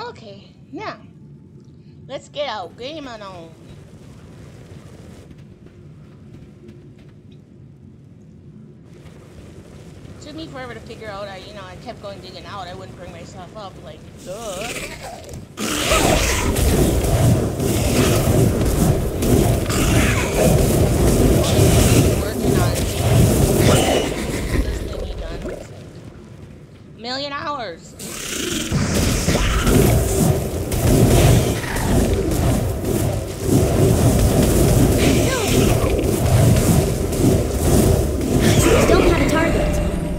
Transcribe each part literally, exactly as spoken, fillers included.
Okay, now let's get our game on. It took me forever to figure out. I, you know, I kept going digging out. I wouldn't bring myself up, like, duh. Working on this thing he done. Like a million hours. Don't have a target.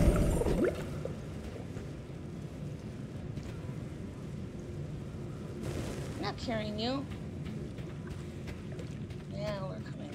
Not carrying you. Yeah, we're coming.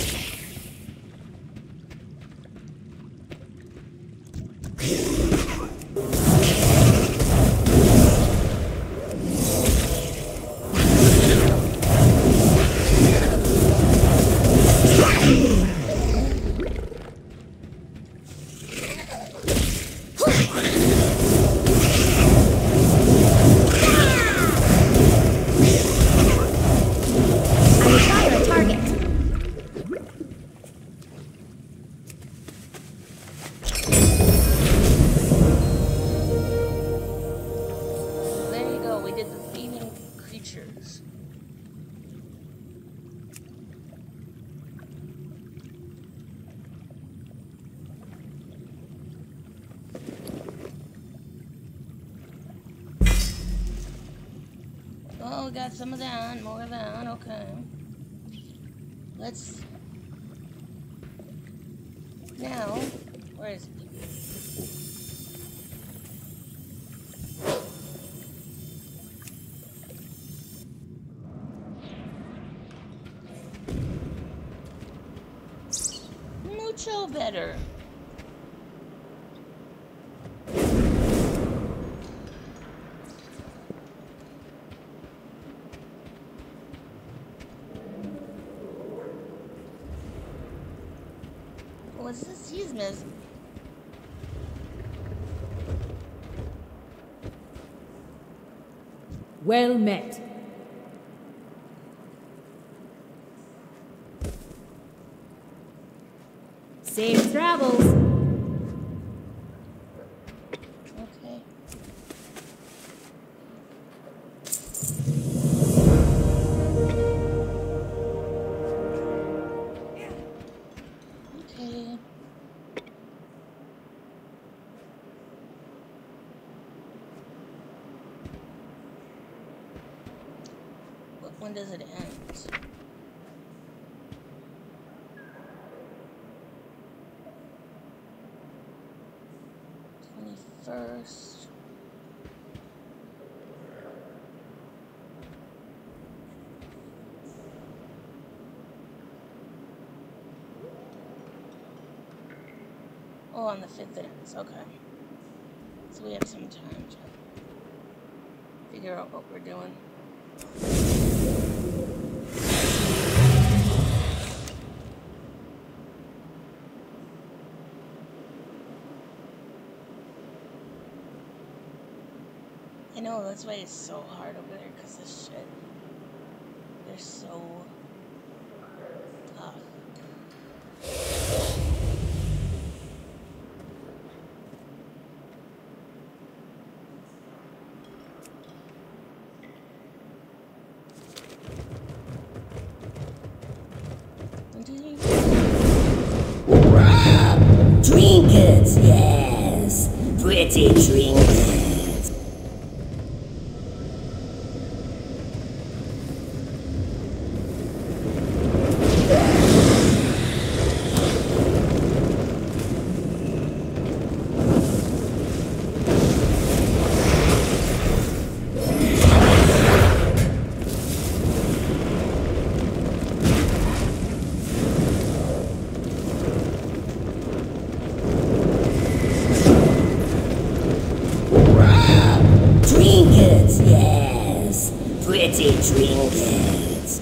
Oh, we got some of that, more of that, okay. Let's... Now, where is it? Mucho better. What's this he's missing? Well met. Safe travels. Okay. Okay. When does it end? twenty-first. Oh, on the fifth it ends. Okay. So we have some time to figure out what we're doing. I know, that's why it's so hard over there, because this shit, they're so tough. Trinkets, yes. Pretty trinkets. Trinkets, yes. Pretty trinkets.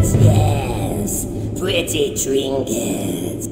trinkets, yes. Pretty trinkets.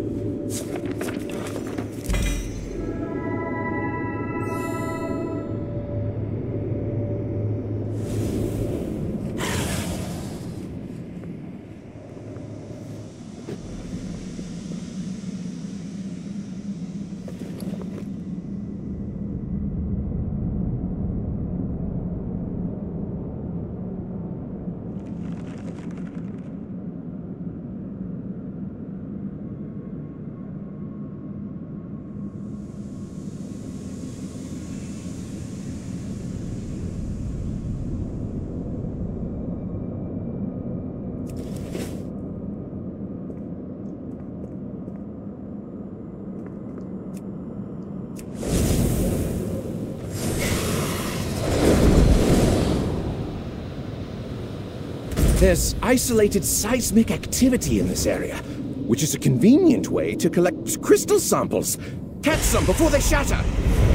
There's isolated seismic activity in this area, which is a convenient way to collect crystal samples. Catch some before they shatter!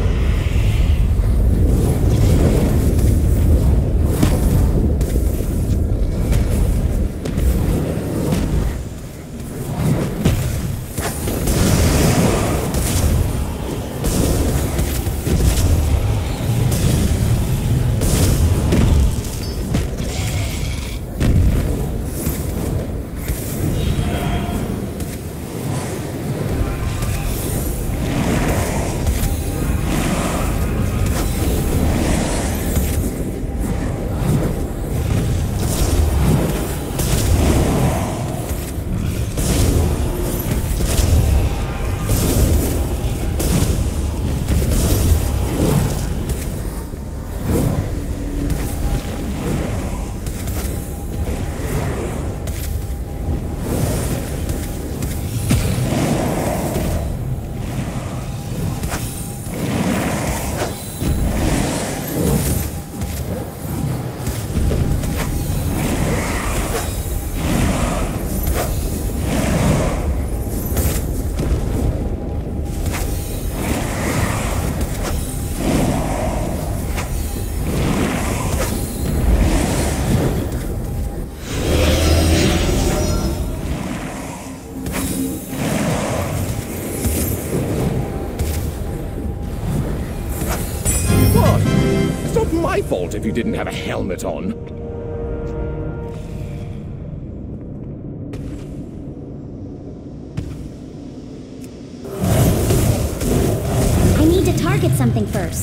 My fault if you didn't have a helmet on. I need to target something first.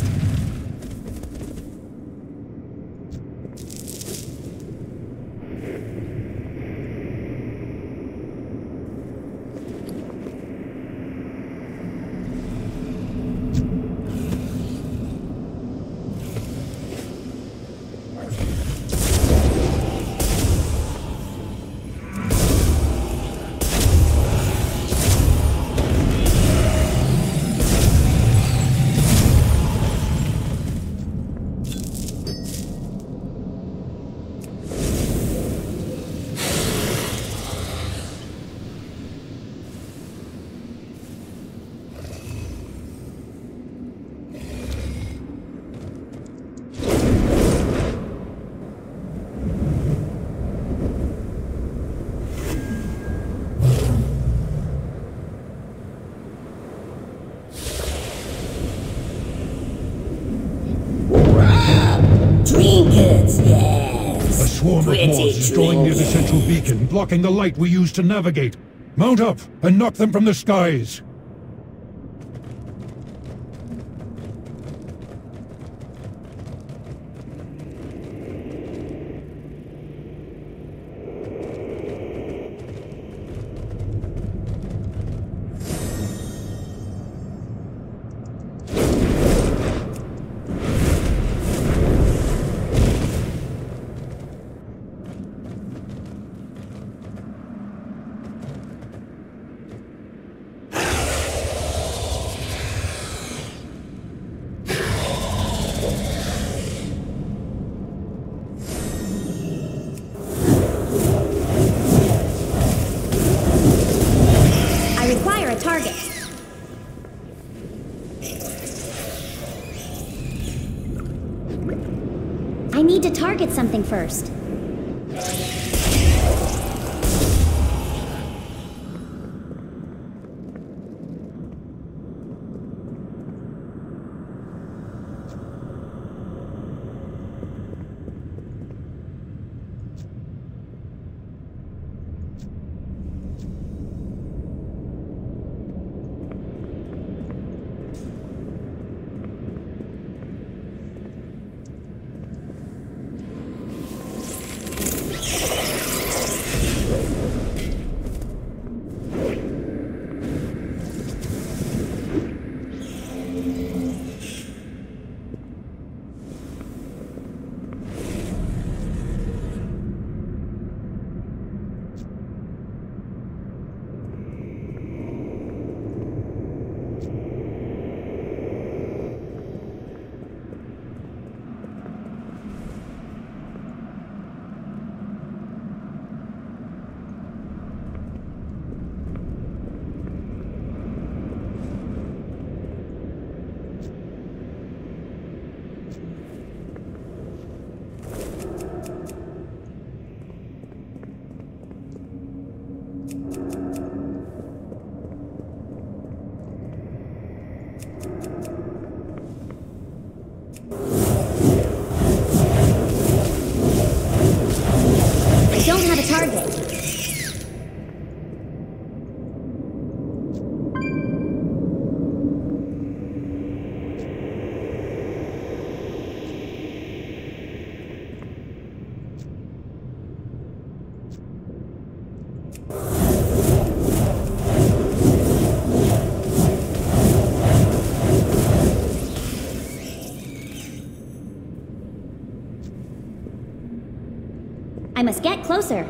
Trinkets, yes. A swarm of Pretty Moors is drawing near the trinkets. central beacon, blocking the light we use to navigate. Mount up and knock them from the skies. I require a target. I need to target something first. must get closer.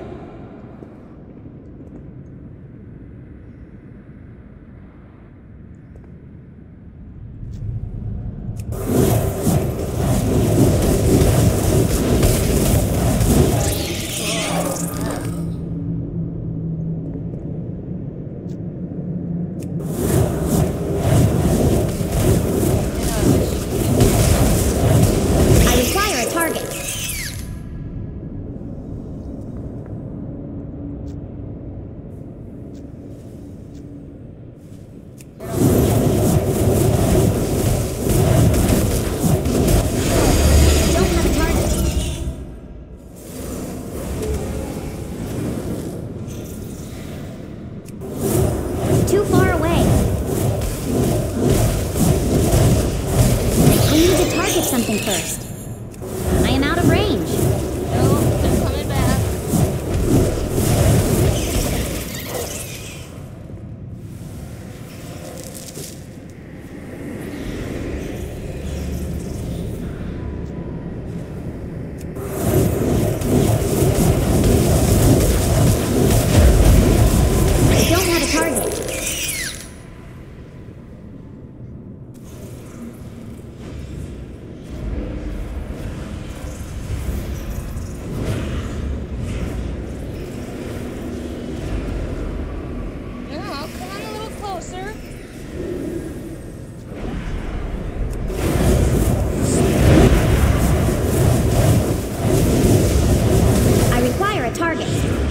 I require a target. Don't have a target. Too far away. I need to target something first. I am out of range. No, they're coming back. I don't have a target. No, come on a little closer. I require a target.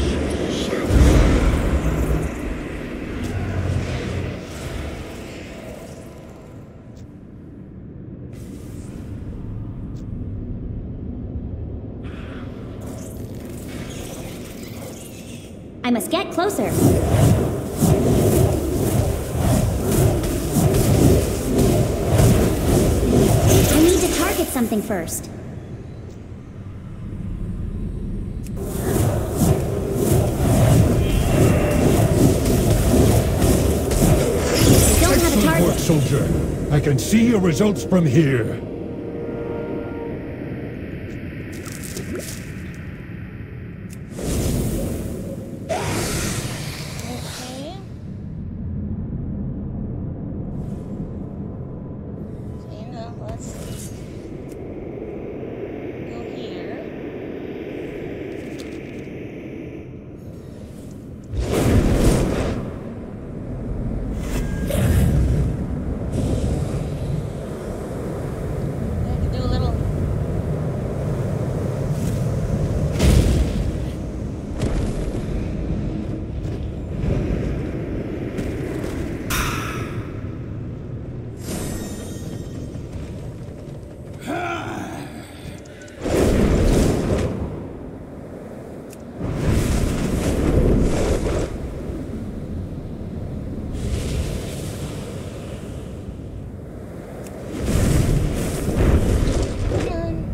I must get closer. I need to target something first. I don't have a Excellent work, target. soldier. I can see your results from here. Okay. Okay, now let's go here. I could do a little. Come on.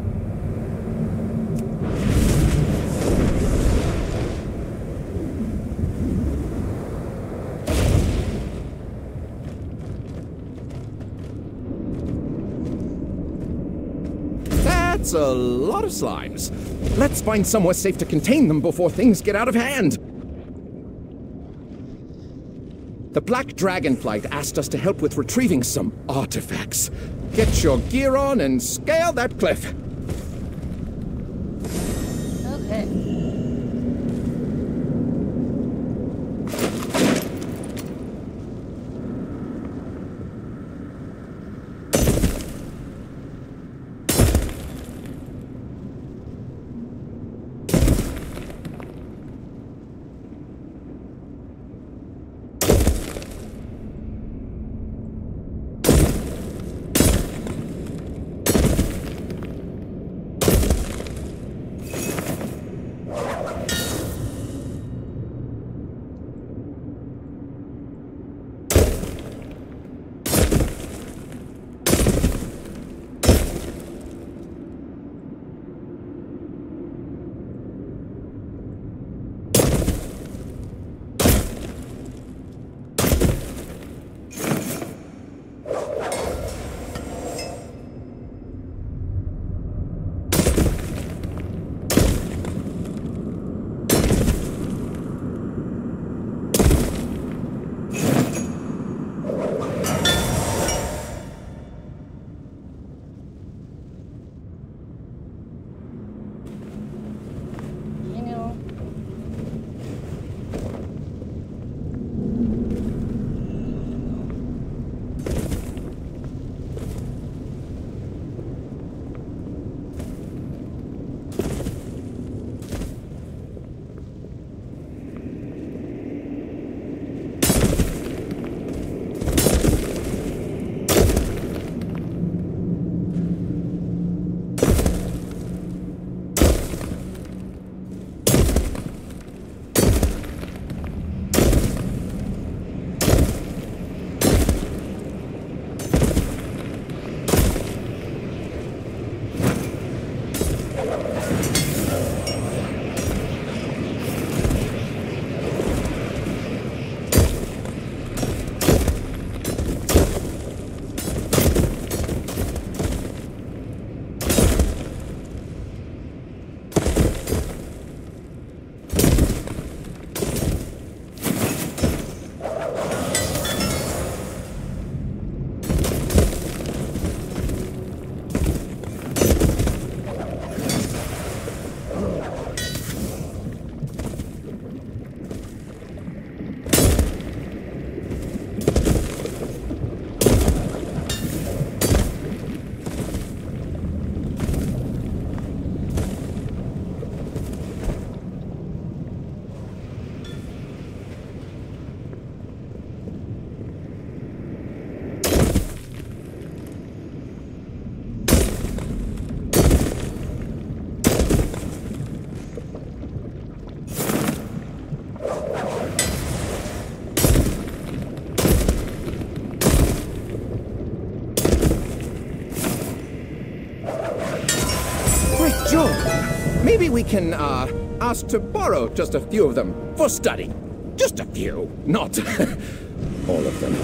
That's a lot of slimes. Let's find somewhere safe to contain them before things get out of hand. The Black Dragonflight asked us to help with retrieving some artifacts. Get your gear on and scale that cliff. Okay. maybe we can, uh, ask to borrow just a few of them for study. Just a few, not all of them.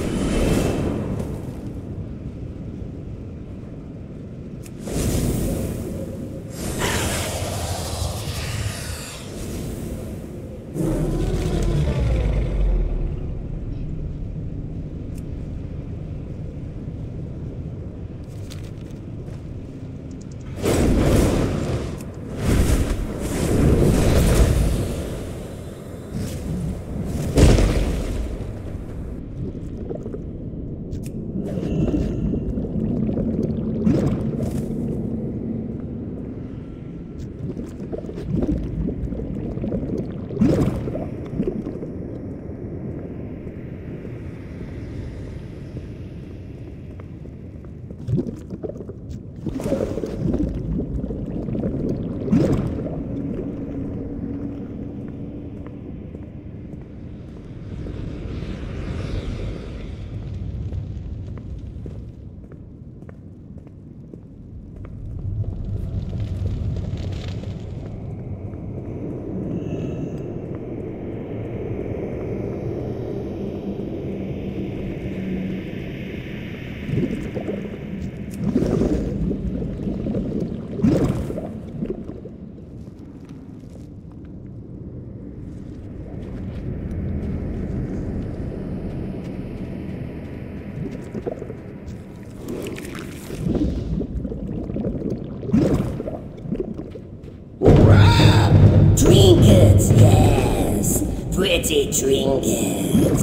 Trinkets, yes. Pretty trinkets.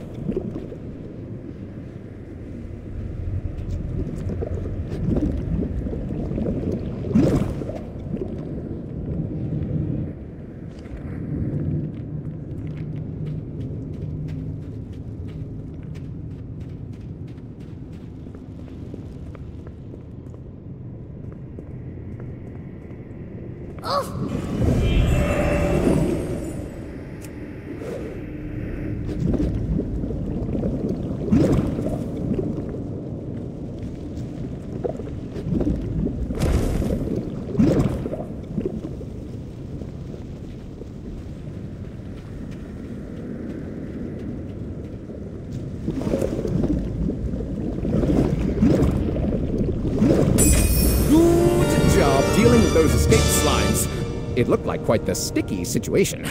Good job dealing with those escape slimes. It looked like quite the sticky situation.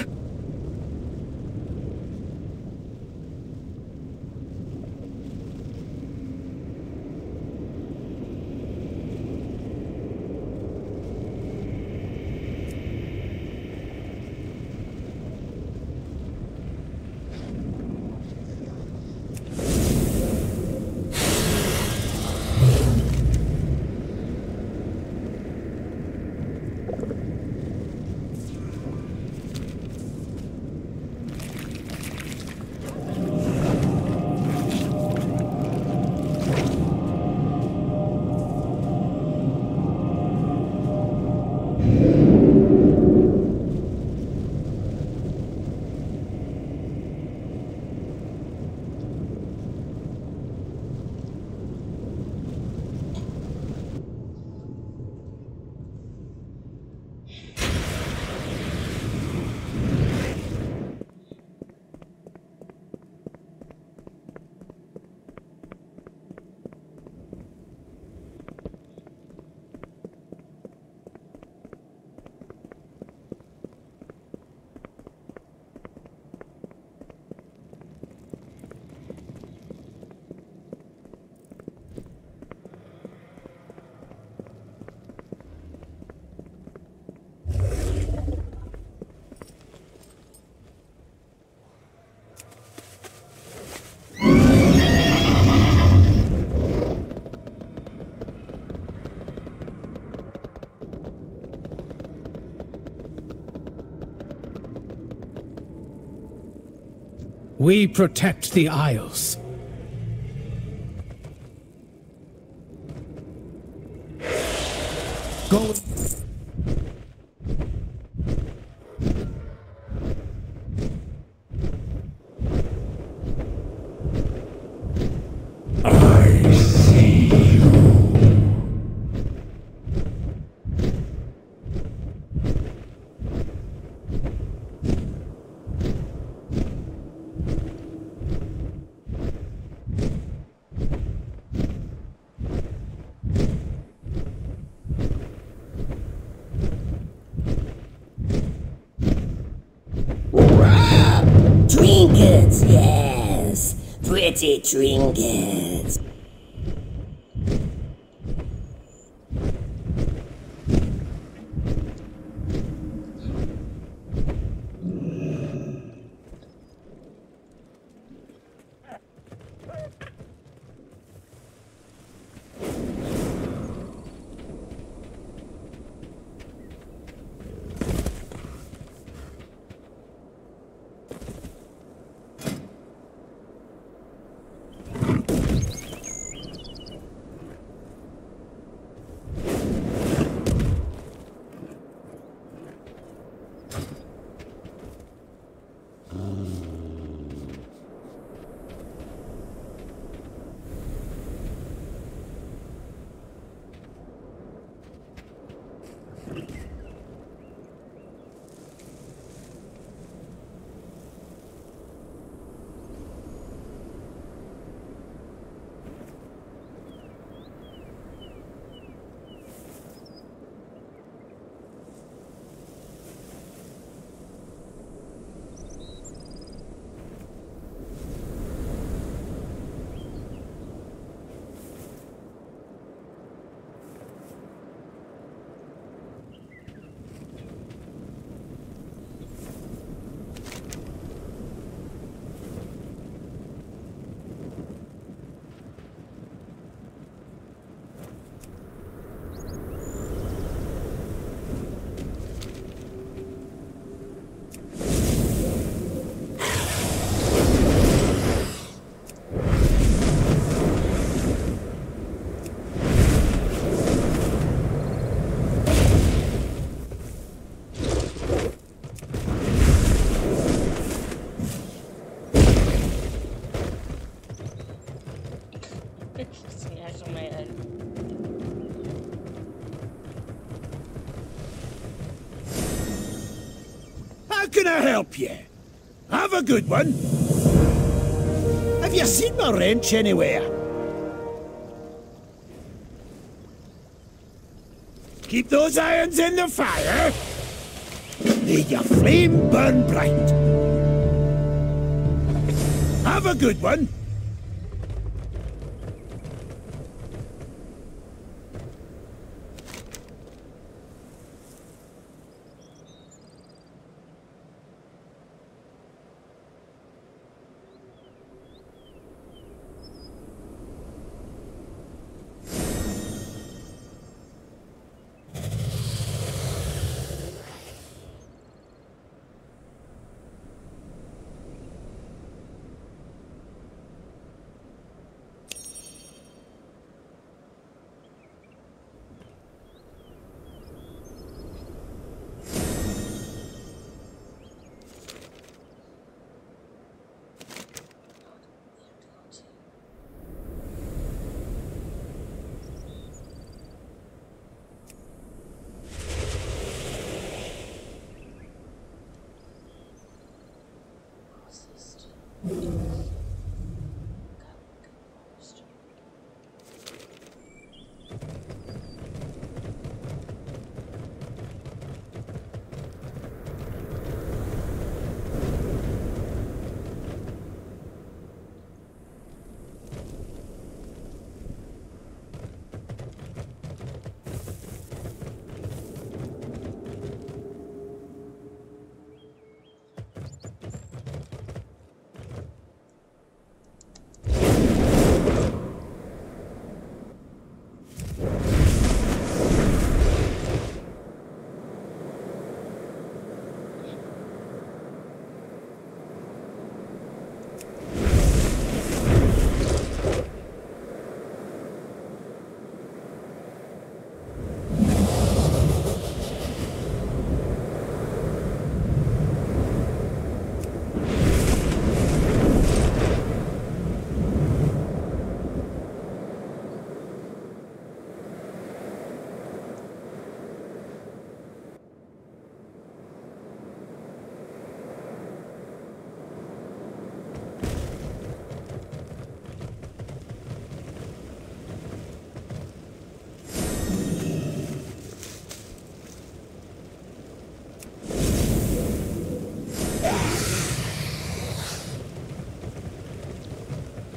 We protect the Isles. Go. I see you. pretty trinkets. Smash on my head. How can I help you? Have a good one. Have you seen my wrench anywhere? Keep those irons in the fire. May your flame burn bright. Have a good one.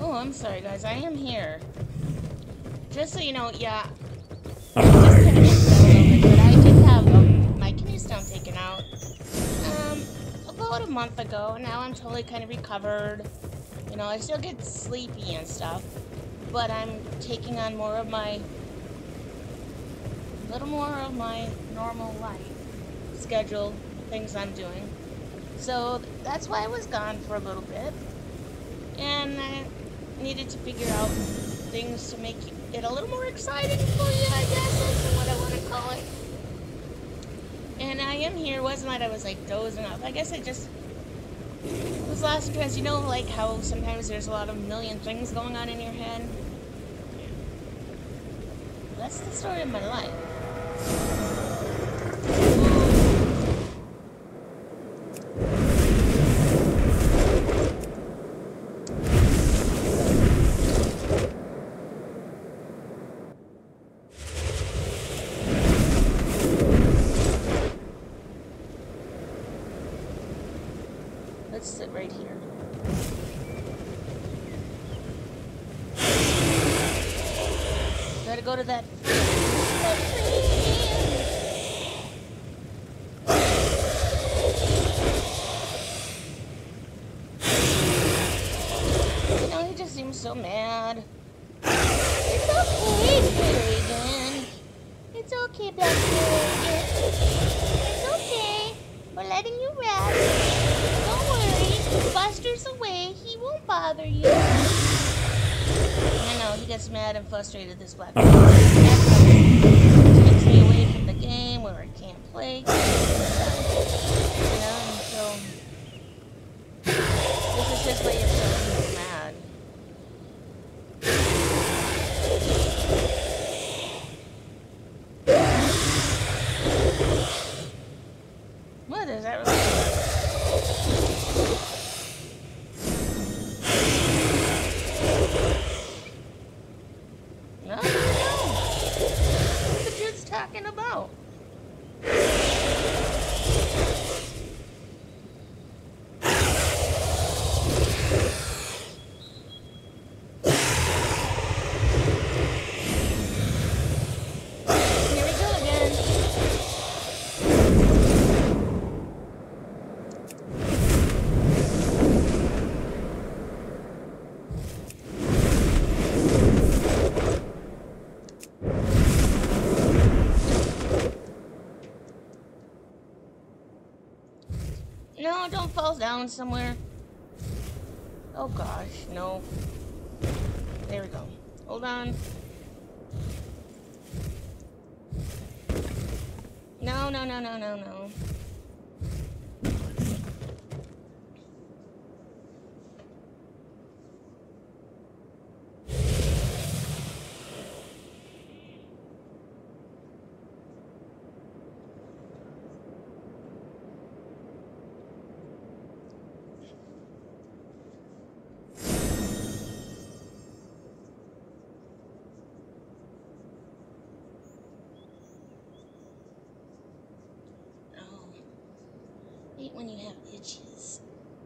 Oh, I'm sorry, guys. I am here. Just so you know, yeah. I just kind of missed that a little bit, but I did have um, my kidney stone taken out um, about a month ago. Now I'm totally kind of recovered. You know, I still get sleepy and stuff, but I'm taking on more of my, a little more of my normal life schedule, things I'm doing. So that's why I was gone for a little bit, and I needed to figure out things to make it a little more exciting for you, I guess, is what I want to call it. And I am here. It wasn't that I was like dozing off. I guess I just was lost in trance. You know, like how sometimes there's a lot of million things going on in your head. That's the story of my life. Let's sit right here. Gotta go to that. You know, he just seems so mad. It's okay, Reagan. It's okay, Black Reagan. It's okay. We're letting you rest. Don't worry, Buster's away. He won't bother you. I know, he gets mad and frustrated, this Black Reagan. Takes me away from the game where I can't play. You know, and so this is his way of showing he's mad. What is that really? No, I don't know. What the dude's talking about? Here we go again. No, don't fall down somewhere. Oh gosh, no. There we go. Hold on. No, no, no, no, no, no. When you have itches.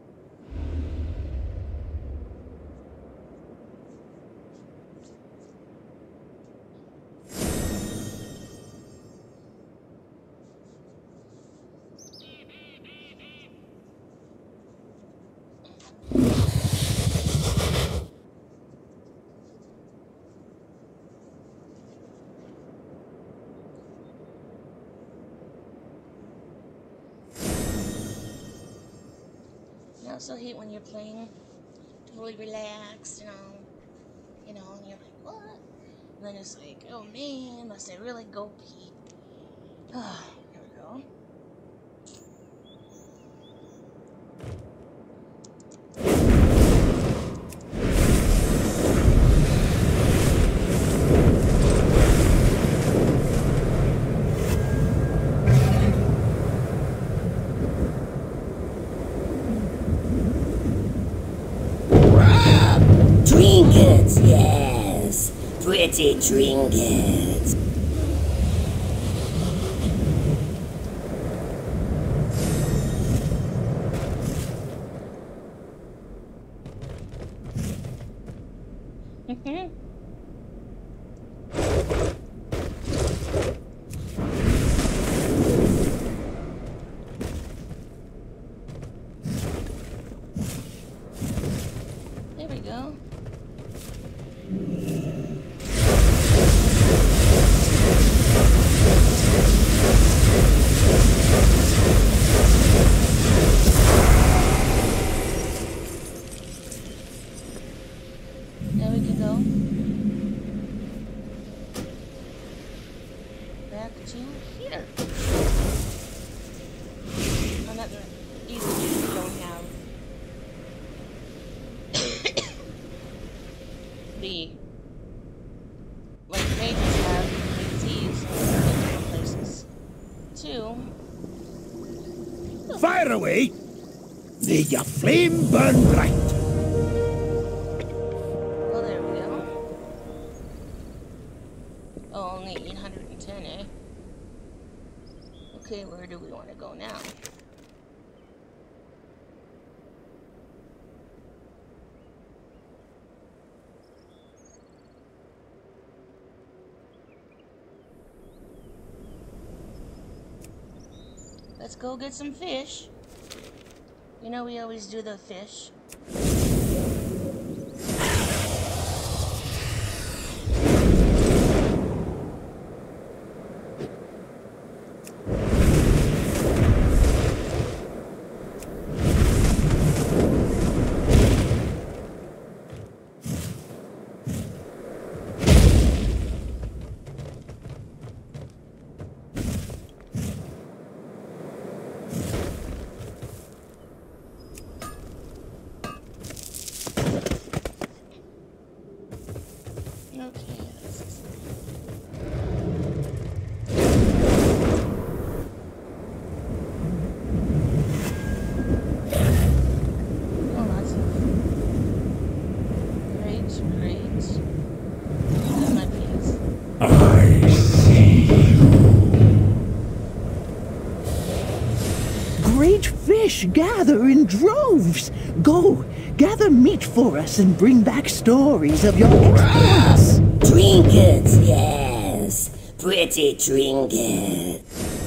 I also hate when you're playing totally relaxed, you know, you know, and you're like, what? And then it's like, oh man, must I really go pee? Ah, here we go. Trinkets, yes. Pretty trinkets. Mhm. There we go. There we can go. Back to here. Oh, nothing easy we don't have. The like mages have thieves in different places. Two. Fire away! May your flame burn bright! Well, there we go. Oh, only eight hundred ten, eh? Okay, where do we want to go now? Let's go get some fish. You know we always do the fish. Okay, let's see. Oh, lots of great, great. Got my piece. I see you. Great fish gather in droves. Go, gather meat for us and bring back stories of your exploits. Trinkets, yes. Pretty trinkets.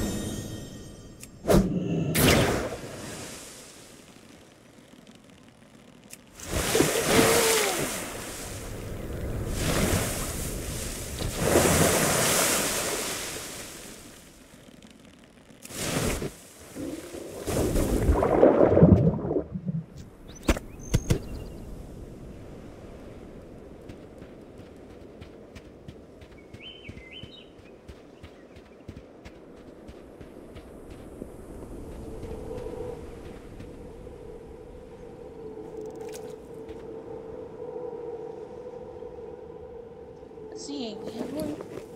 Let's see, we have one.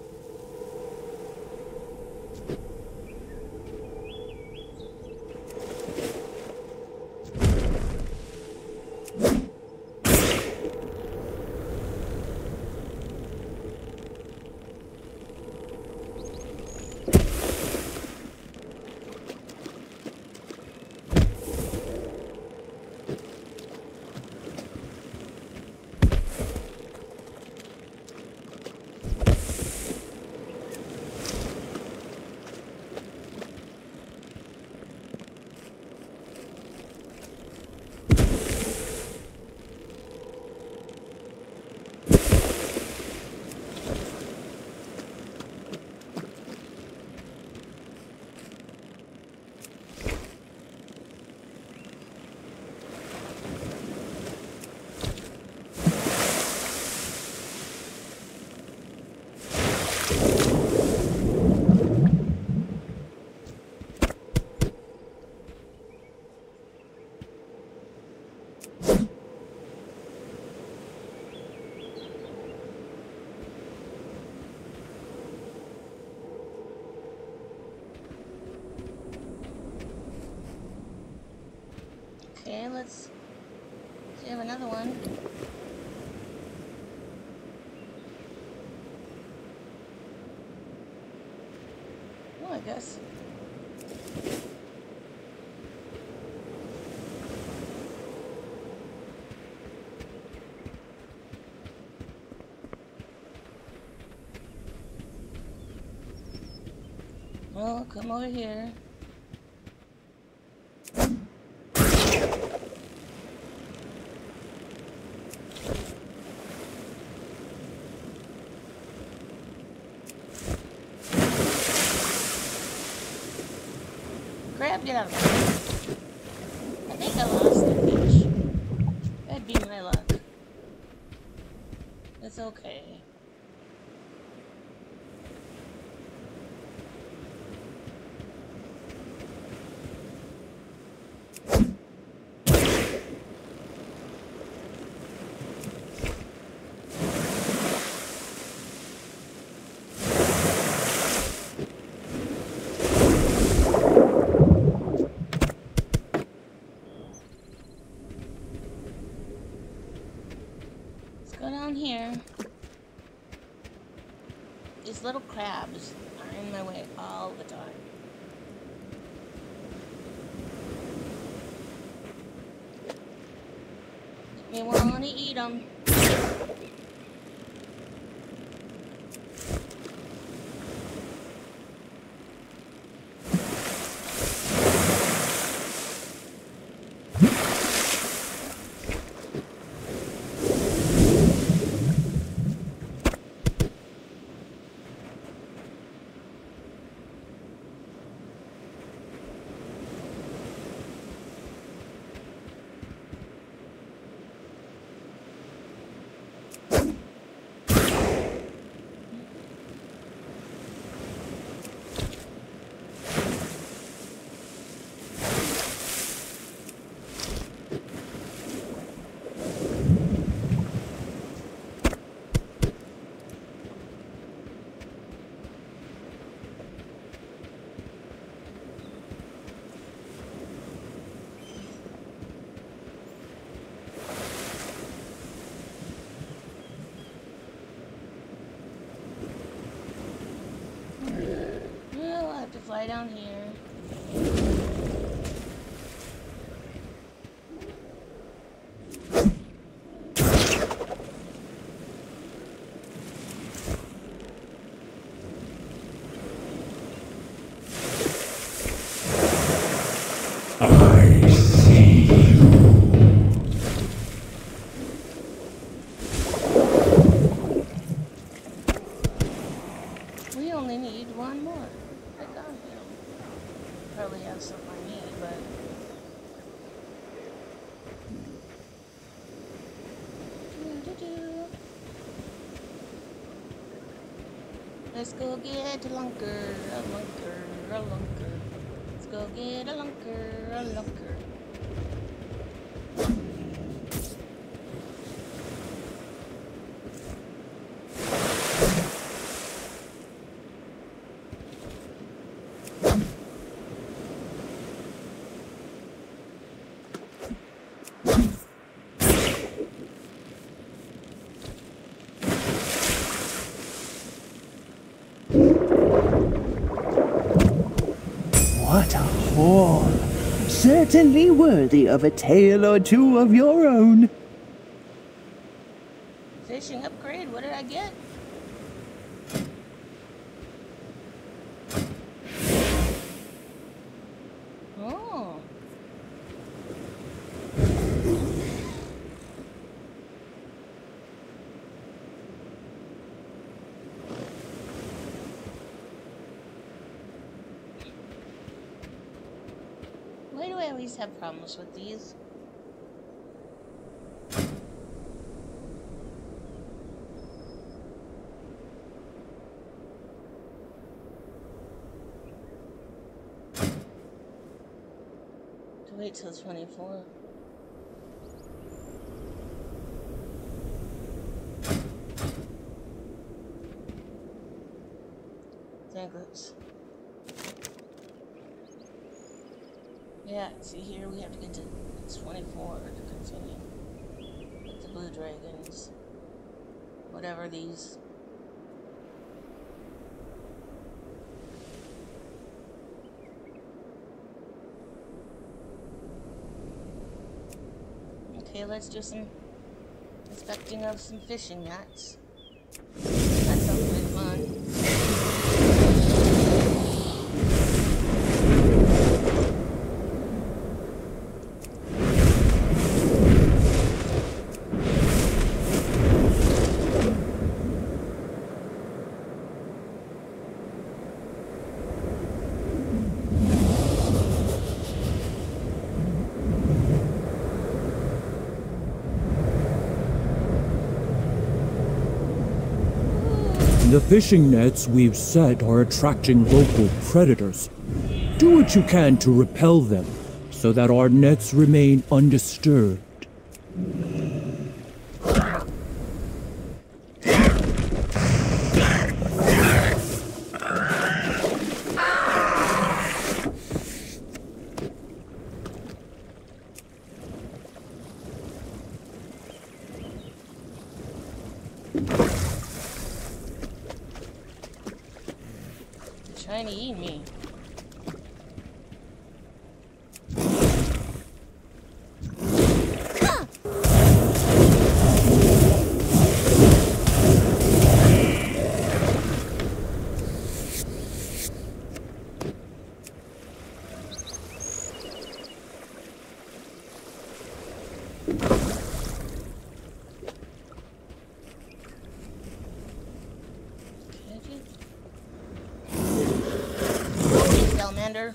Okay, let's see, I have another one. Oh, I guess. Oh, come over here. Crab, get out of here. I think I lost the fish. That'd be my luck. It's okay. Here, these little crabs are in my way all the time. They want to eat them. Fly down here. I see you. We only need one more. Probably have something I need, but let's go get a lunker, a lunker, a lunker. Let's go get a lunker, a lunker. What a haul! Certainly worthy of a tale or two of your own. Fishing upgrade, what did I get? Oh. Why do I always have problems with these? To wait till twenty-four. Thankless. Yeah, see here we have to get to twenty-four to continue with the blue dragons. Whatever these. Okay, let's do some inspecting of some fishing nets. That sounds like fun. The fishing nets we've set are attracting local predators. Do what you can to repel them, so that our nets remain undisturbed. Trying to eat me. Salamander.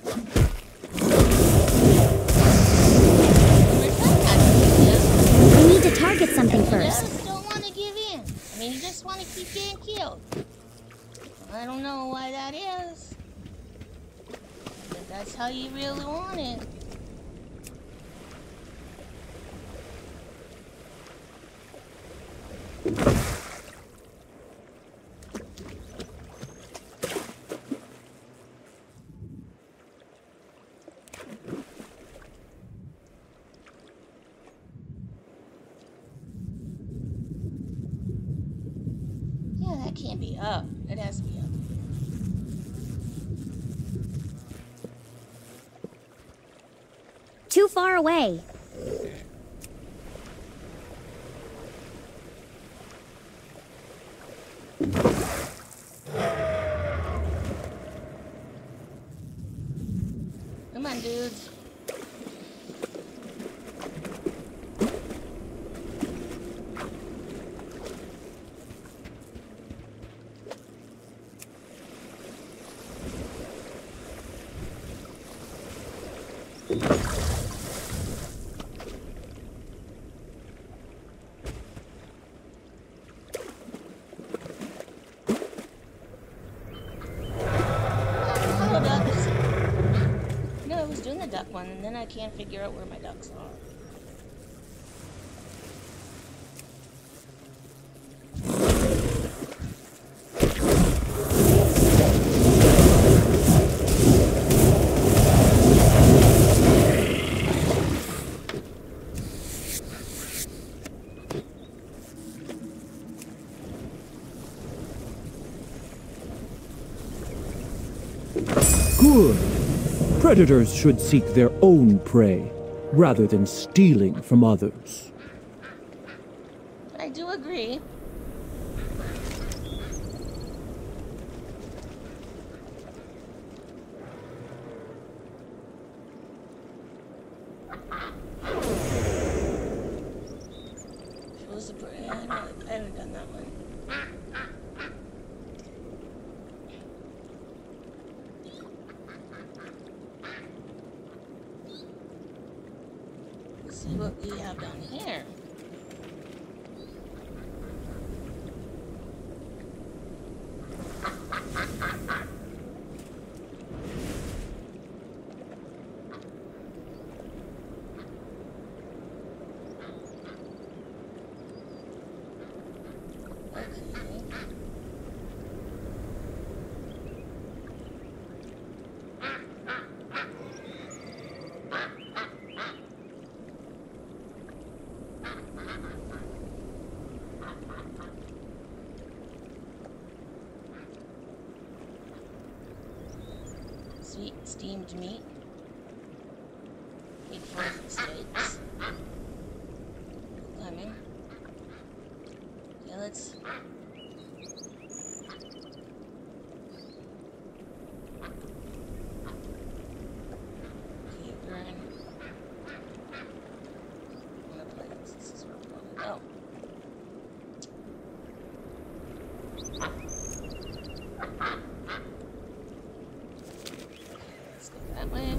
I need to target something You first. just don't want to give in. I mean, you just want to keep getting killed. I don't know why that is. But that's how you really want it. Yeah, that can't be up. It has to be up. Too far away. Come on, dudes. Hello, ducks. No, I was doing the duck one, and then I can't figure out where my ducks are. Good. Predators should seek their own prey, rather than stealing from others. I do agree. Shows the prey. I haven't I haven't done that one. Let's see what we have down here. Sweet steamed meat. Eight frozen steaks. Lemon. Yeah, let's. Okay, we're in. I'm gonna play this. This is where we're going to go. Let's go that way.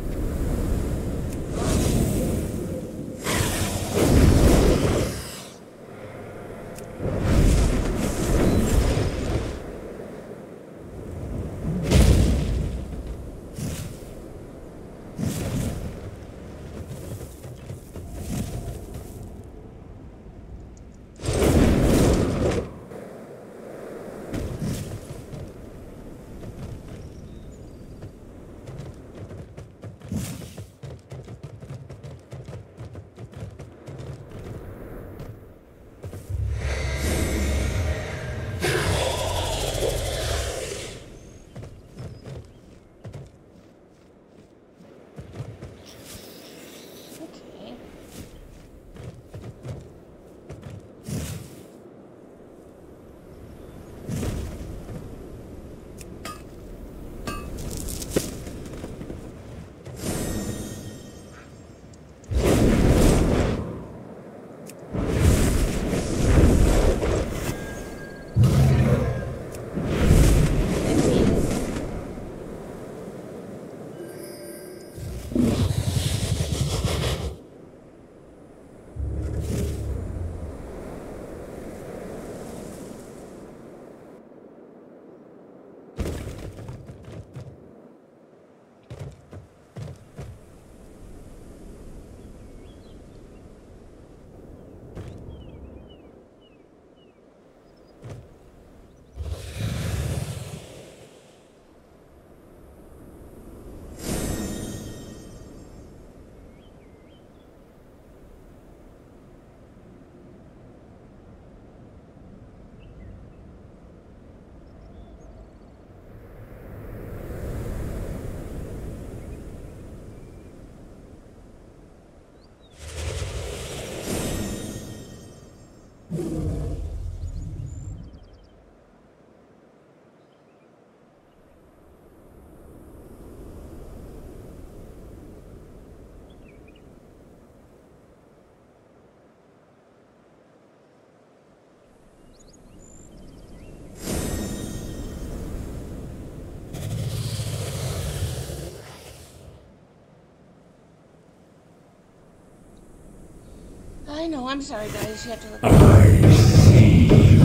I know, I'm sorry guys, you have to look. I see you.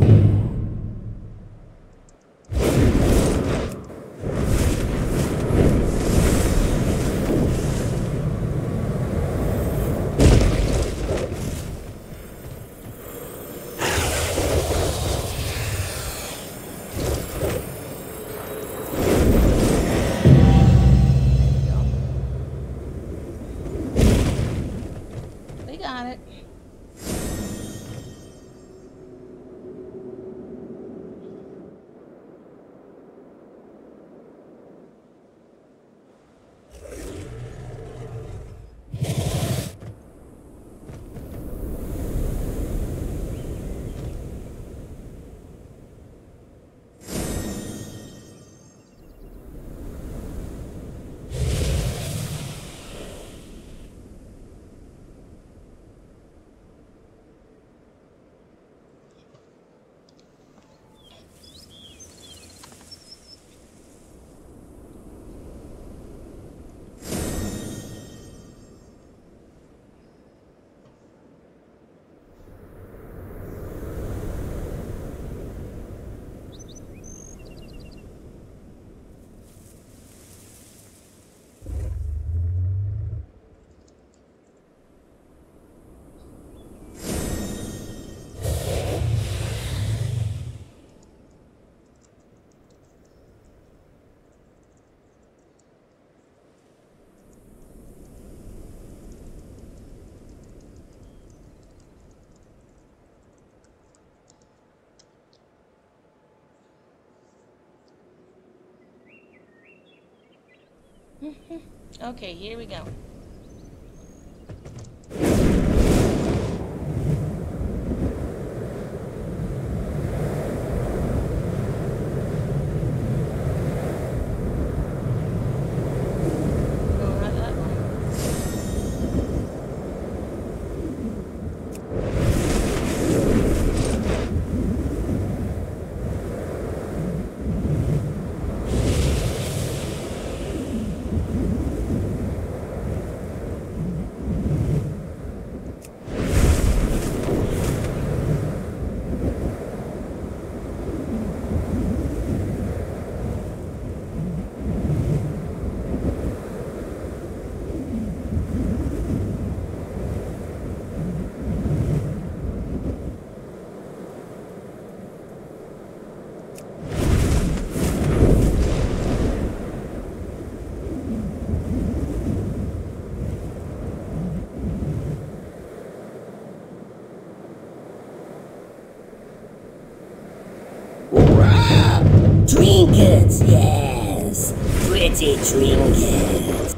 We got it. Okay, here we go. No, not that one. Trinkets, yes. Pretty trinkets.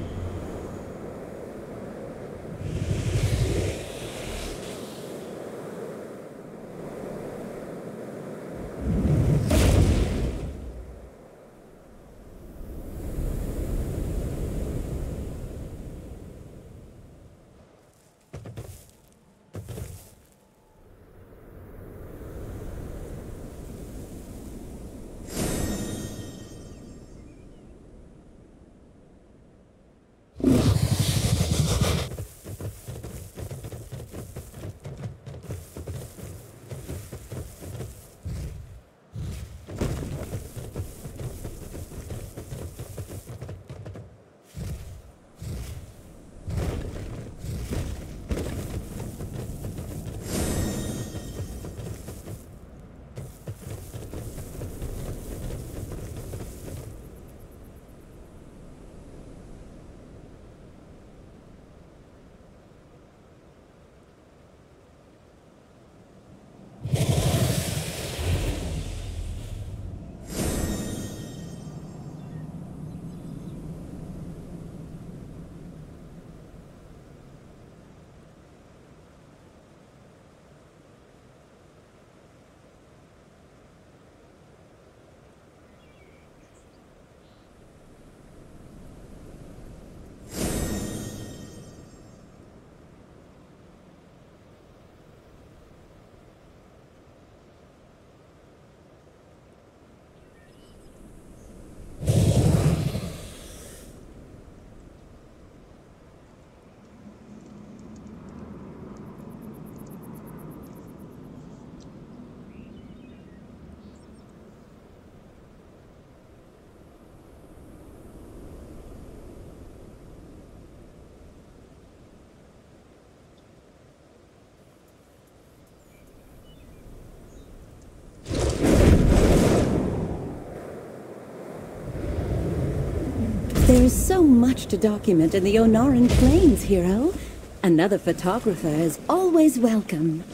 There's so much to document in the Onaran Plains, hero. Another photographer is always welcome.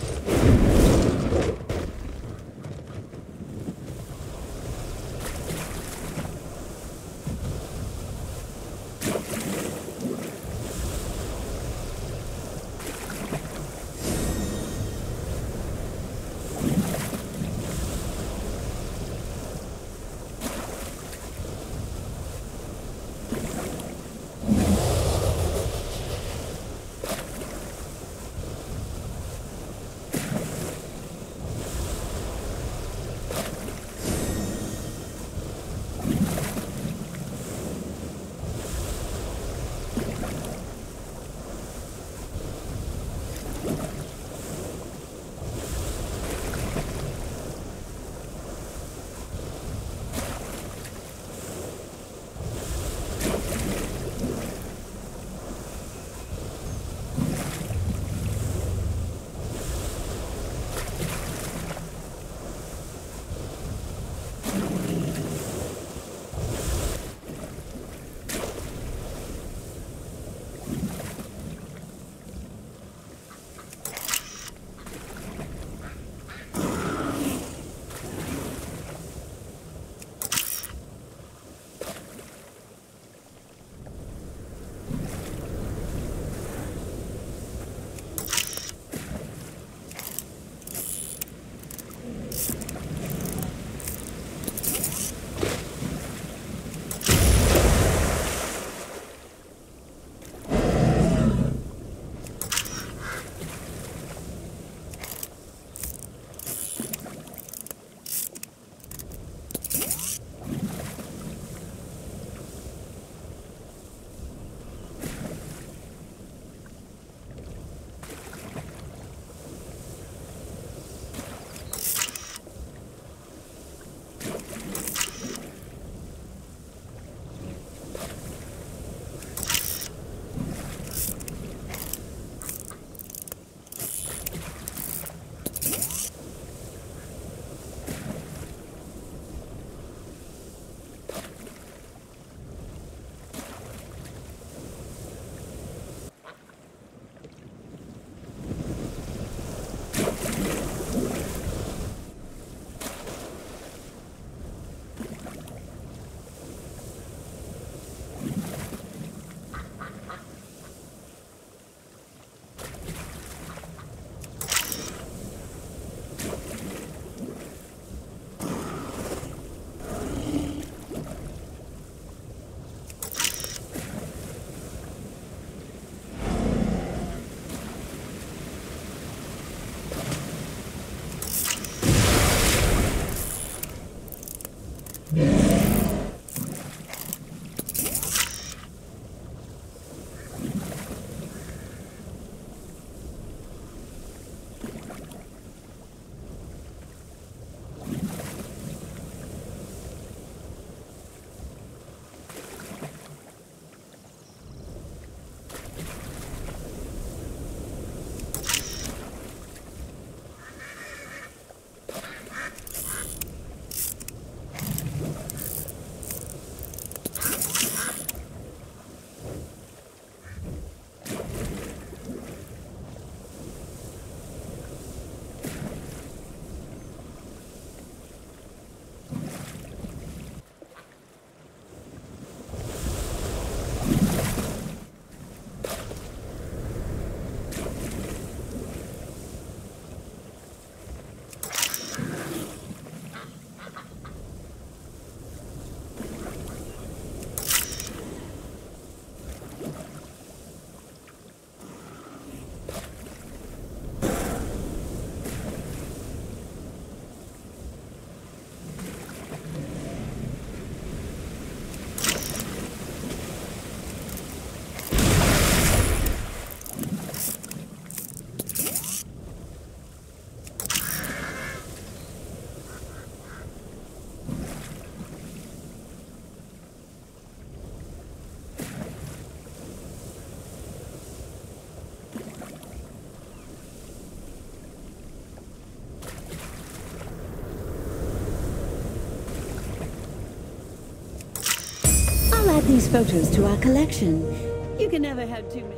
these photos to our collection. You can never have too many.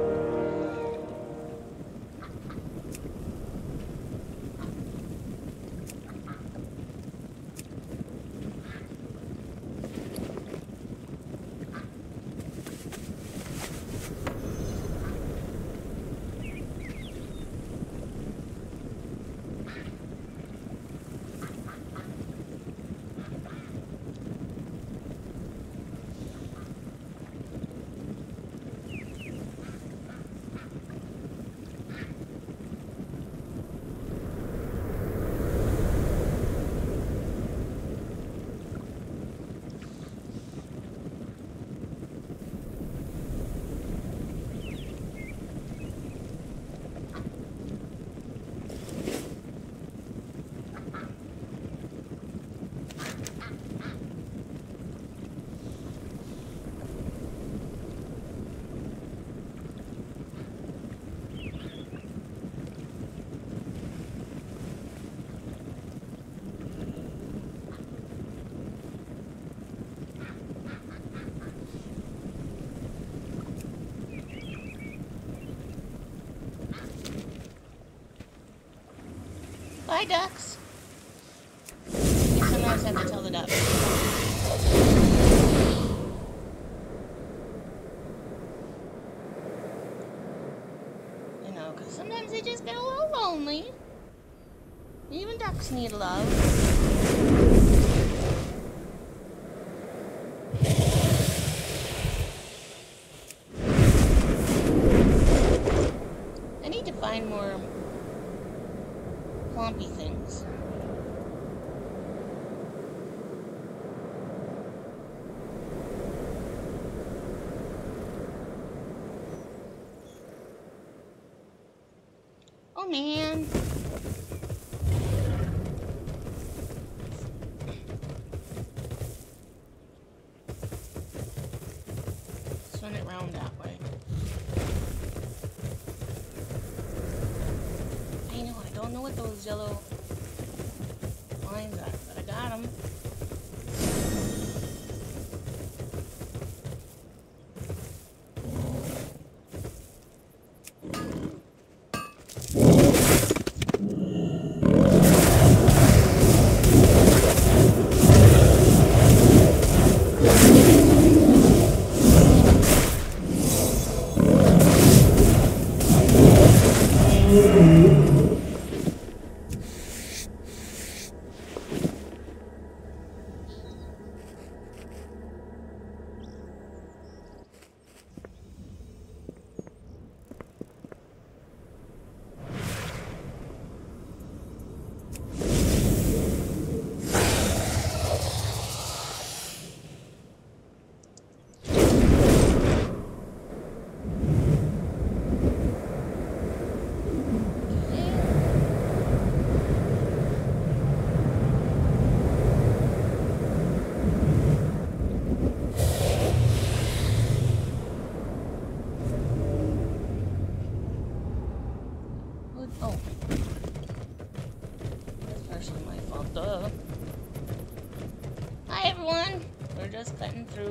Bye, ducks. You sometimes have to tell the ducks. You know, because sometimes they just get a little lonely. Even ducks need love. I need to find more clumpy things. Oh man. Spin it round that way. I know, I don't know what those yellow lines are, but I got them. Oh. That's partially my fault, duh. Hi everyone! We're just cutting through.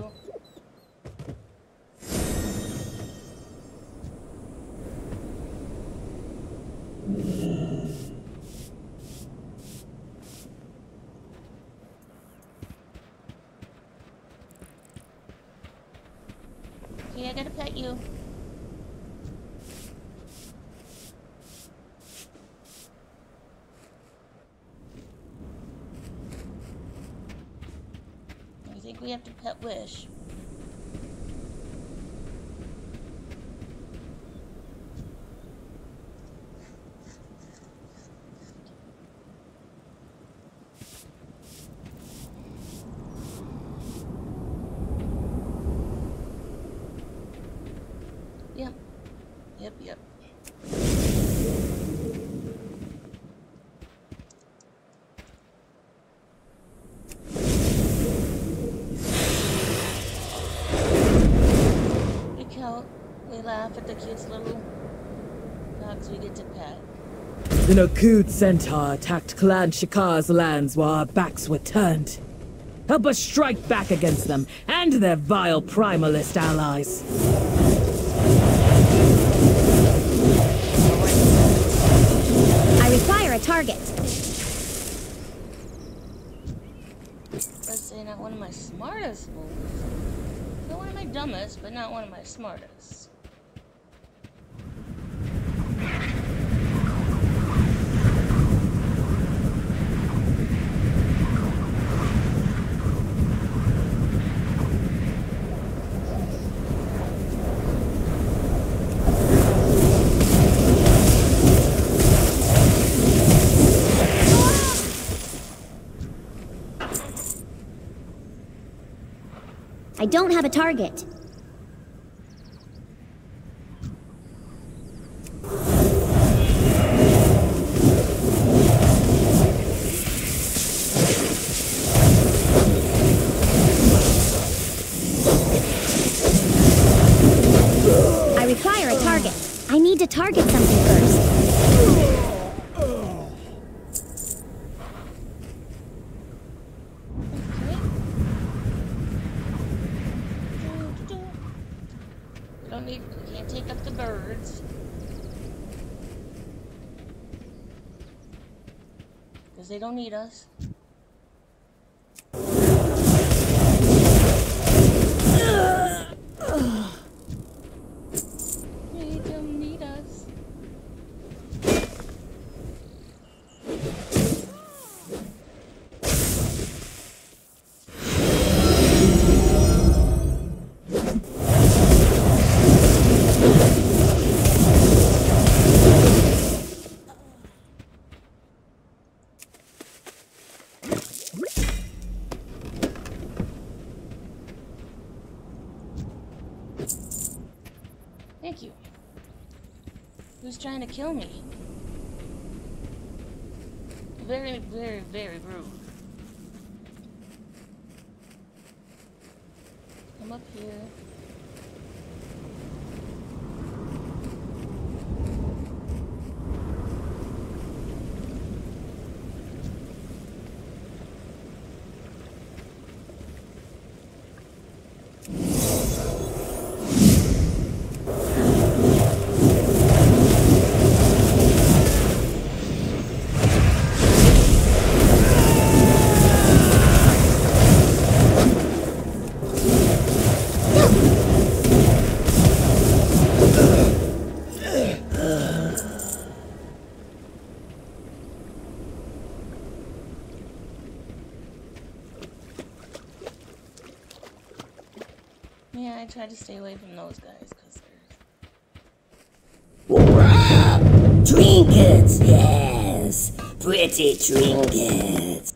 Okay, I gotta pet you. I think we have to pet Wish. Yep. Yep, yep. We laugh at the cute little dogs we get to pet. The Nokud Centaur attacked Clan Shikar's lands while our backs were turned. Help us strike back against them and their vile primalist allies. I require a target. Let's say not one of my smartest moves. Not one of my dumbest, but not one of my smartest. I don't have a target. I require a target. I need to target something first. Don't need, can't take up the birds. Because they don't need us. They don't need us. Thank you. Who's trying to kill me? Very, very, very rude. Come up here. Yeah, I try to stay away from those guys because there's... Trinkets, yes. Pretty trinkets.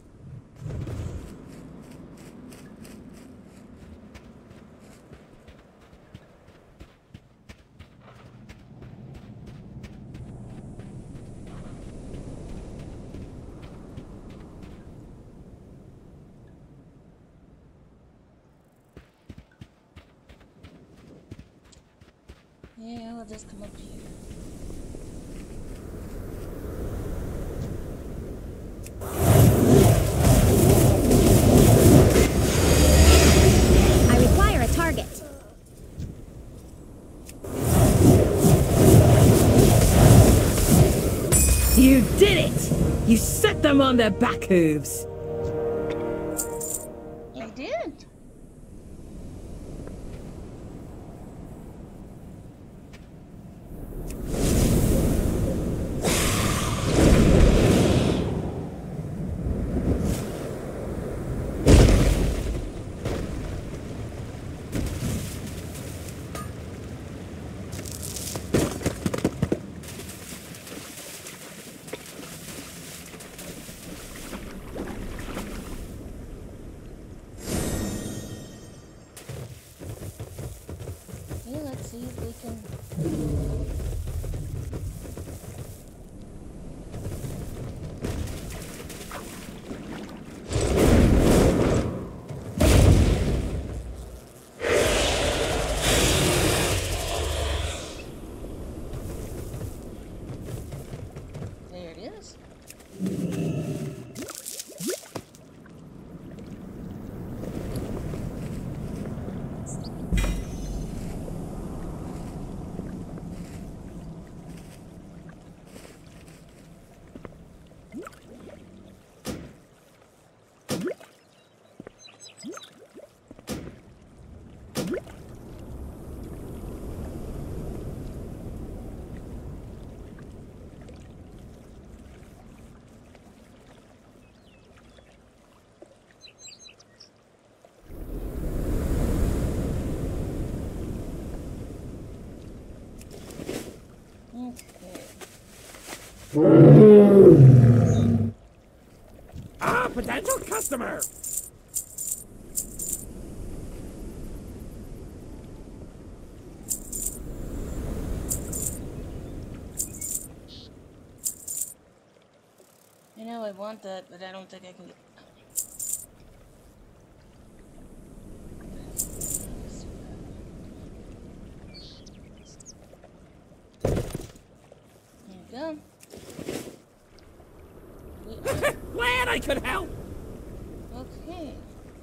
Yeah, we'll just come up here. I require a target. You did it! You set them on their back hooves. I did. Ah, potential customer! I know I want that, but I don't think I can get... There you go. Glad I could help! Okay.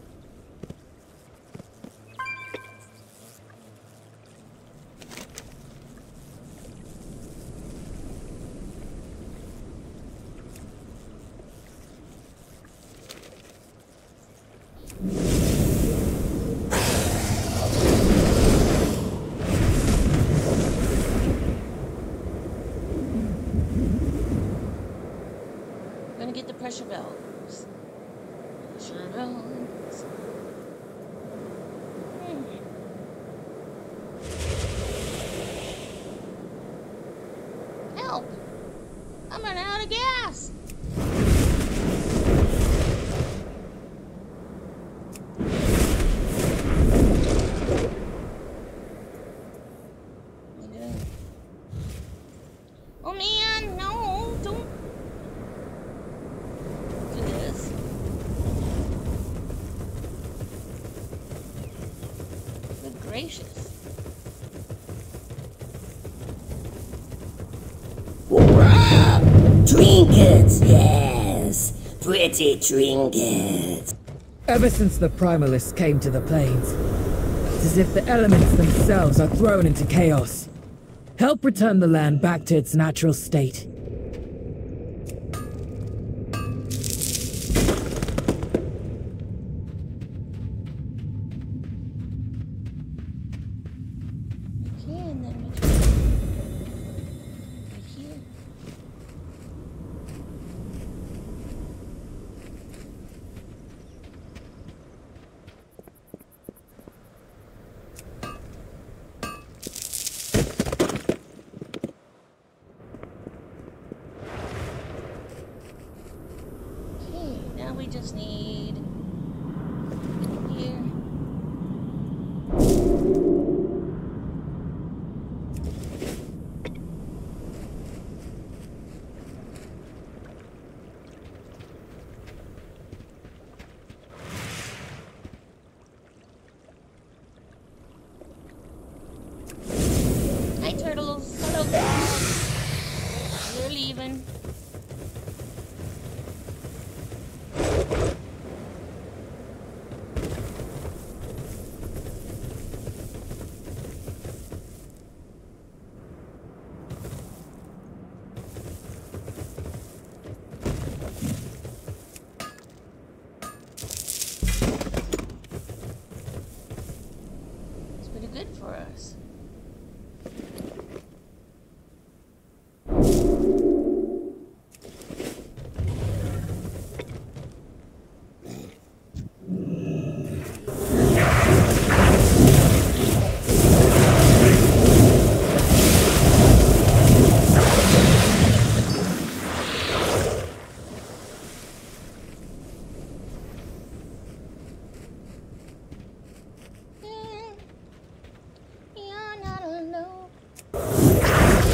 Gonna get the pressure valves. Pressure valves. Hmm. Help! I'm running out of gas! What am I doing? Oh man, no, don't do this. Good gracious. Hurrah! Trinkets, yes! Pretty trinkets. Ever since the Primalists came to the plains, it's as if the elements themselves are thrown into chaos. Help return the land back to its natural state. Okay, and then we just right here. Okay, now we just need here. Hi, turtles. Hello, guys. You're leaving. It's pretty good for us. Yeah, you're not alone.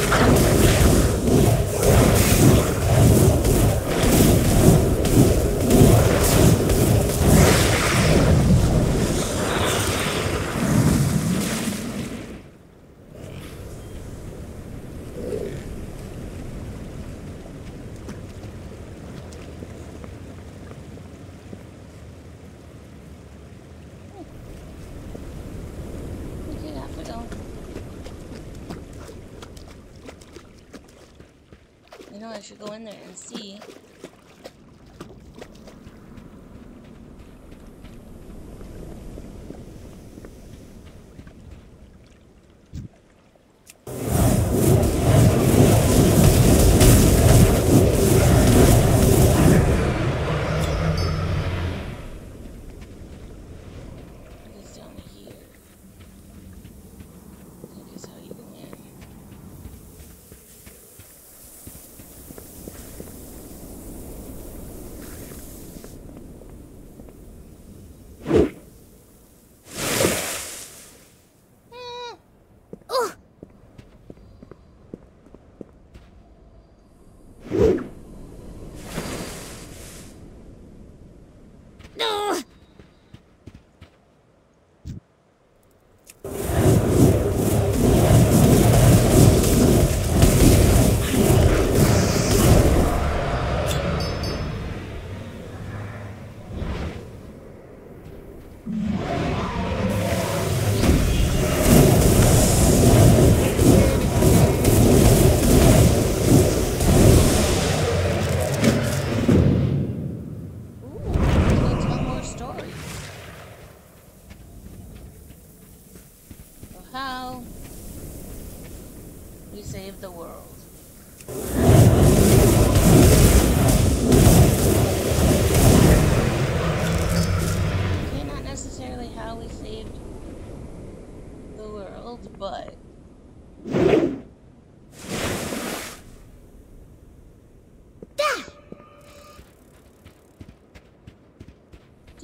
Okay, off we go. You know, I should go in there and see. It's down here. I think is how you go in.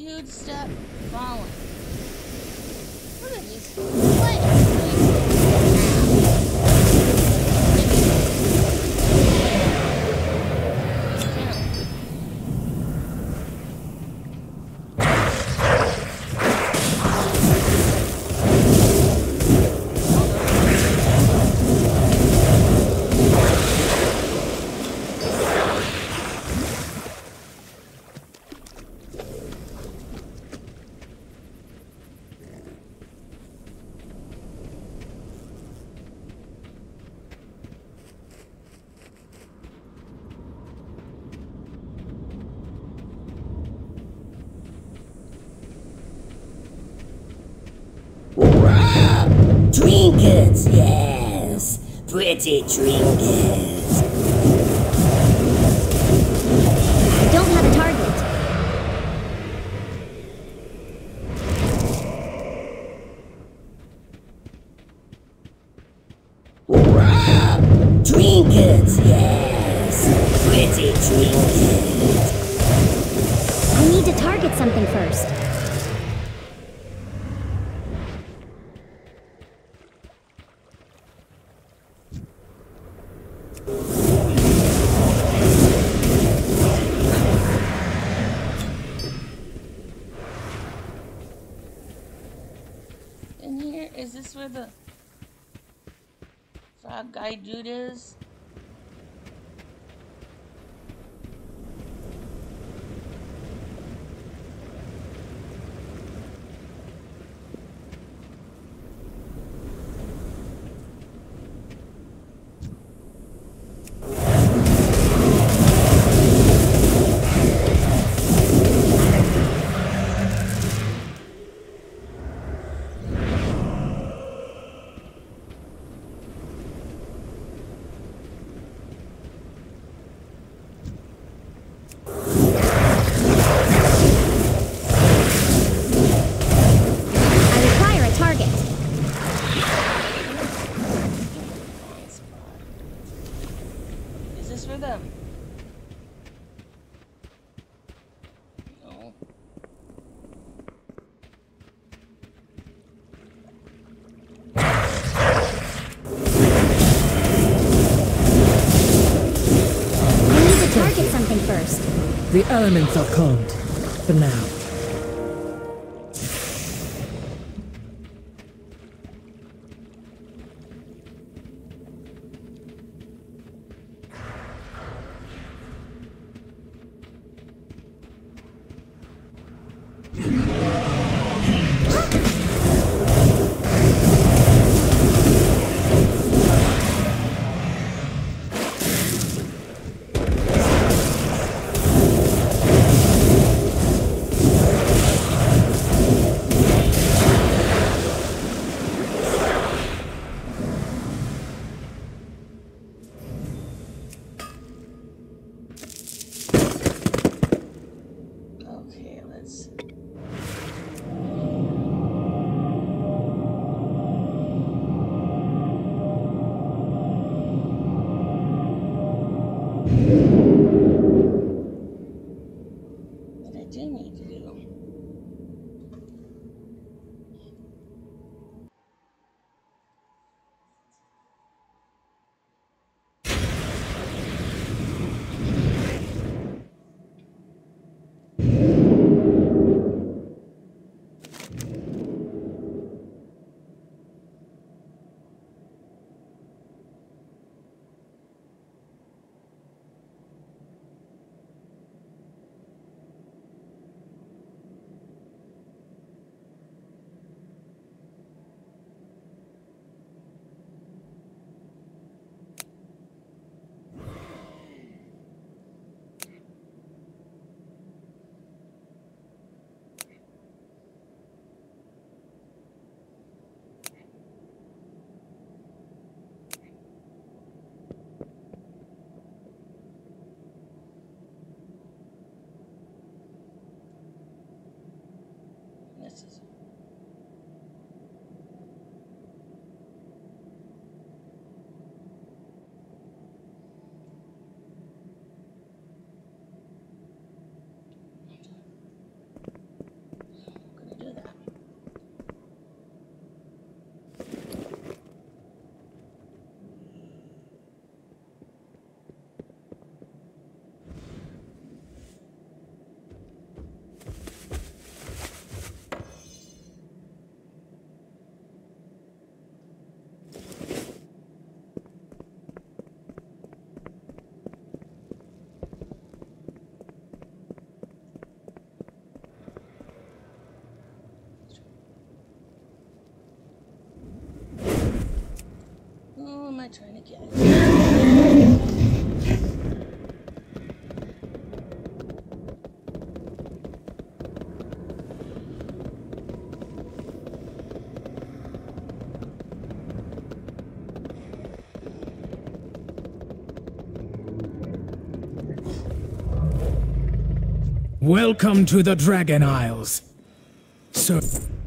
huge step forward. Look at these planes. Trinkets, yes. Pretty trinkets. I don't have a target. Trinkets, yes. Pretty trinkets. I need to target something first. In here, is this where the frog guy dude is? For them. No. I need to target something first. The elements are calmed. For now. Okay, let's. What I do need to do. This is. not trying to get it. Welcome to the Dragon Isles. Sir.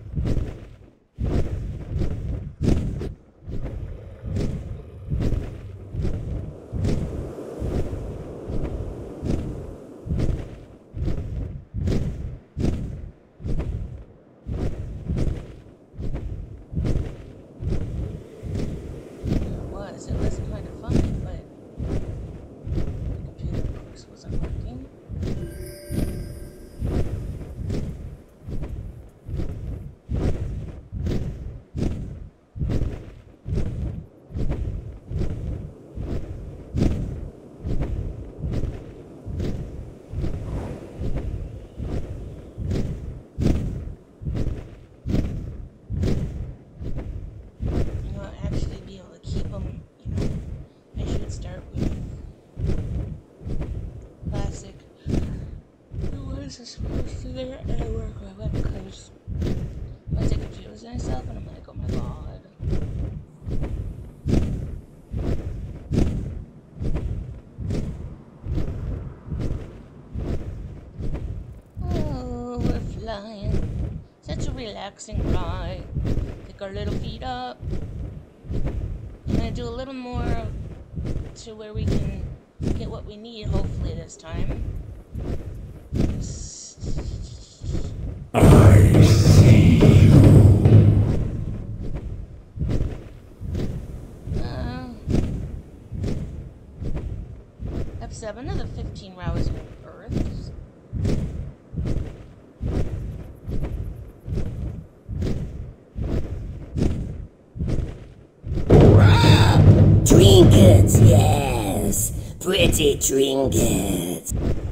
Relaxing ride. Pick our little feet up. I'm gonna do a little more to where we can get what we need, hopefully this time. I see you. Uh, F seven of the fifteen rows of Earths. Trinkets, yes. Pretty trinkets.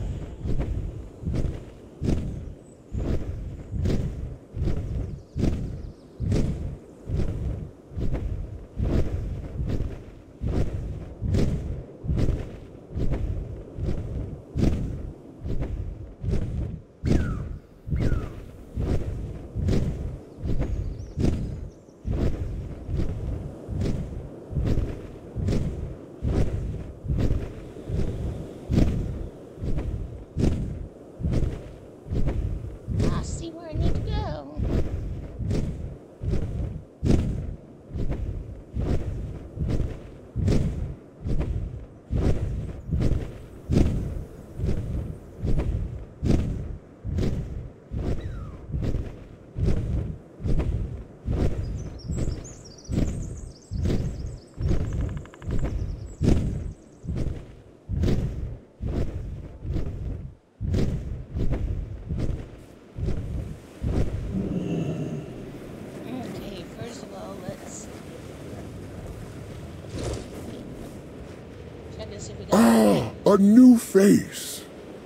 Ah, a new face.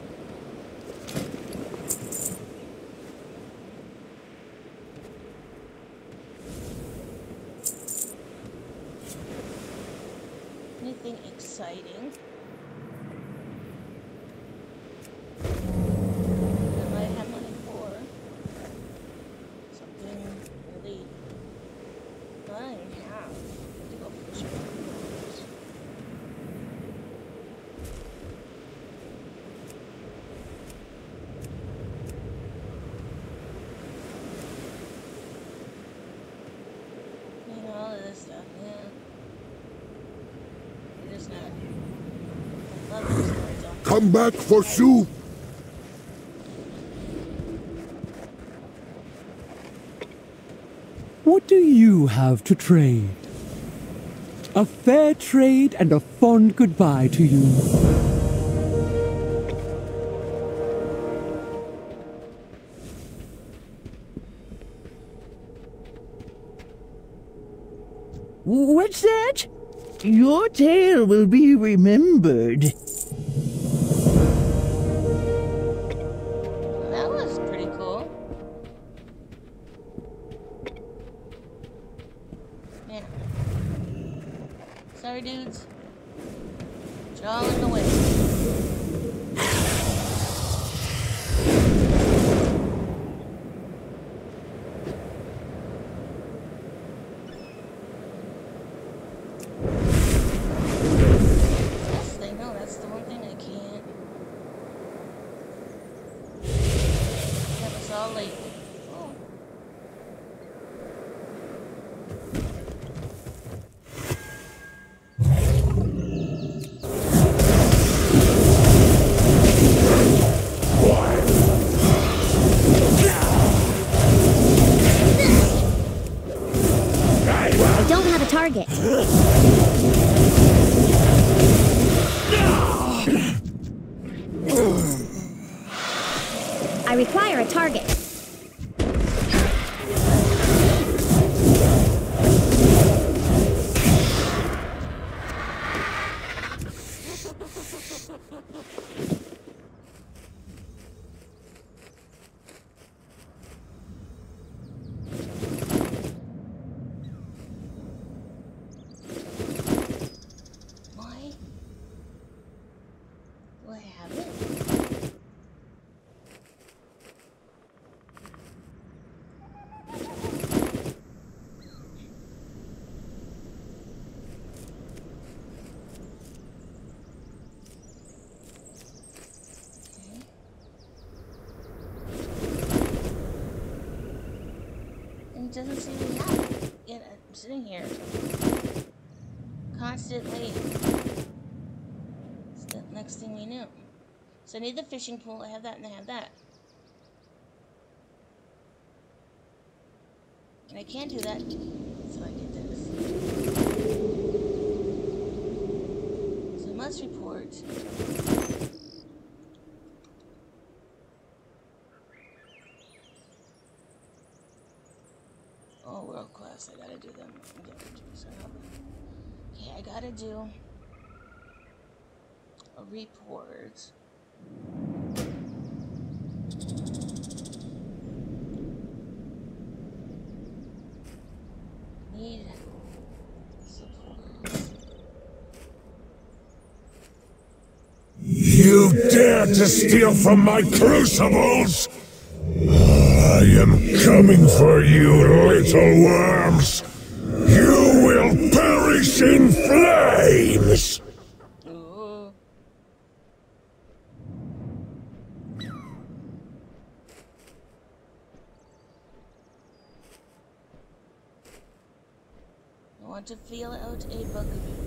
Anything exciting? That I have money for. Something really fun. Yeah. To go fishing. Come back for soup. What do you have to trade? A fair trade and a fond goodbye to you. What's that? Your tale will be remembered. That was pretty cool. Yeah. Sorry Sorry, dudes. You're all in the way. Yes, they know. That's the one thing I can't. That was all late. Oh. I don't have a target. I require a target. Why? Do I have it? It doesn't seem to have it. Yet I'm sitting here. Constantly. It's the next thing we knew. So I need the fishing pole. I have that and I have that. And I can't do that. So I get this. So I must report. Oh, world class. I gotta do them. I gotta do so. Okay, I gotta do a report. Need support. You dare to steal from my crucibles? I am coming for you, little worms! You will perish in flames! Ooh. I want to feel out a bugaboo.